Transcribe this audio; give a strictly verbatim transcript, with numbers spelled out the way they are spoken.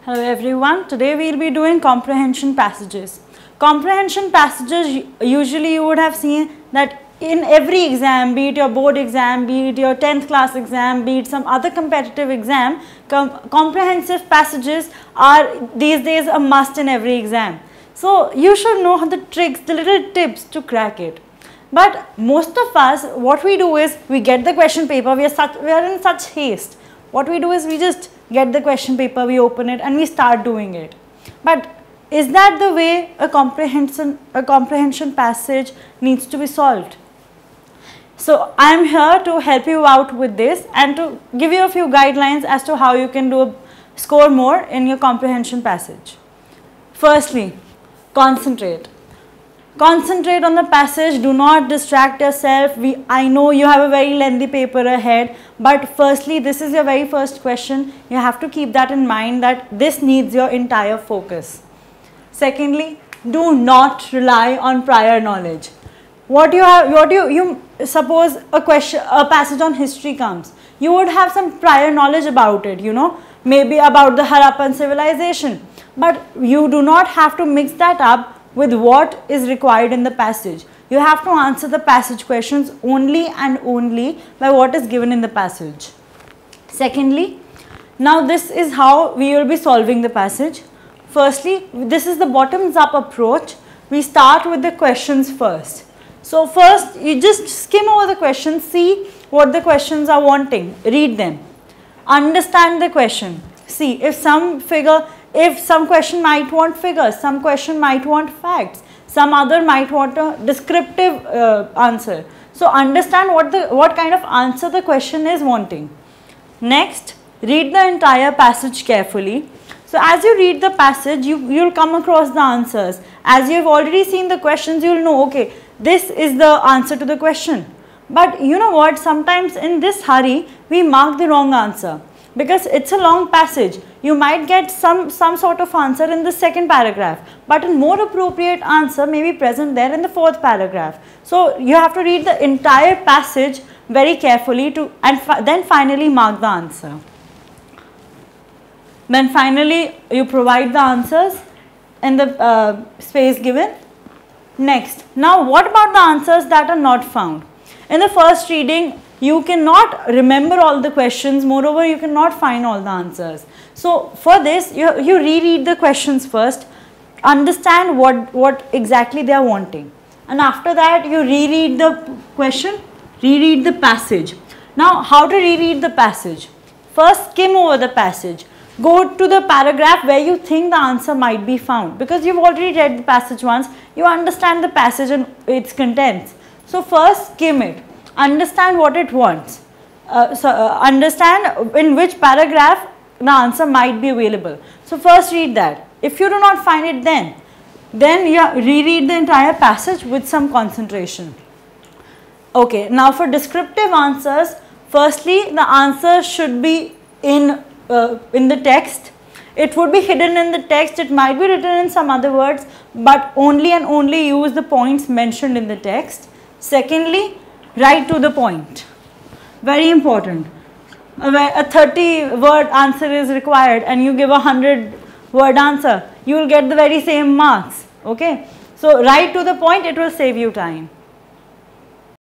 Hello everyone, today we will be doing comprehension passages. Comprehension passages, usually you would have seen that in every exam, be it your board exam, be it your tenth class exam, be it some other competitive exam, com comprehensive passages are these days a must in every exam. So you should know the tricks, the little tips to crack it. But most of us, what we do is we get the question paper, we are, such, we are in such haste. What we do is we just get the question paper, we open it and we start doing it. But is that the way a comprehension, a comprehension passage needs to be solved? So I am here to help you out with this and to give you a few guidelines as to how you can do a, score more in your comprehension passage. Firstly, concentrate. Concentrate on the passage, do not distract yourself. We, I know you have a very lengthy paper ahead, but firstly, this is your very first question. You have to keep that in mind that this needs your entire focus. Secondly, do not rely on prior knowledge. What you have, what you, you suppose a question, a passage on history comes, you would have some prior knowledge about it, you know, maybe about the Harappan civilization, but you do not have to mix that up with what is required in the passage. You have to answer the passage questions only and only by what is given in the passage. Secondly, now this is how we will be solving the passage. Firstly, this is the bottoms up approach. We start with the questions first. So first you just skim over the questions, see what the questions are wanting, read them, understand the question. See if some figure If some question might want figures, some question might want facts, some other might want a descriptive uh, answer. So understand what the what kind of answer the question is wanting. Next, read the entire passage carefully. So as you read the passage, you you'll come across the answers. As you've already seen the questions, you'll know, okay, this is the answer to the question. But you know what, sometimes in this hurry, we mark the wrong answer. Because it's a long passage, you might get some, some sort of answer in the second paragraph, but a more appropriate answer may be present there in the fourth paragraph. So you have to read the entire passage very carefully to, and fi then finally mark the answer. Then finally you provide the answers in the uh, space given. Next, now what about the answers that are not found? In the first reading, you cannot remember all the questions, moreover you cannot find all the answers. So for this, you, you reread the questions first, understand what, what exactly they are wanting, and after that you reread the question, reread the passage. Now how to reread the passage? First skim over the passage, go to the paragraph where you think the answer might be found, because you've already read the passage once, you understand the passage and its contents. So first skim it. Understand what it wants, uh, so uh, understand in which paragraph the answer might be available. So first read that. If you do not find it then, then you reread the entire passage with some concentration. Okay, now for descriptive answers, firstly the answer should be in, uh, in the text. It would be hidden in the text, it might be written in some other words, but only and only use the points mentioned in the text. Secondly, write to the point. Very important. A thirty word answer is required and you give a one hundred word answer, you will get the very same marks. Okay. So write to the point, it will save you time.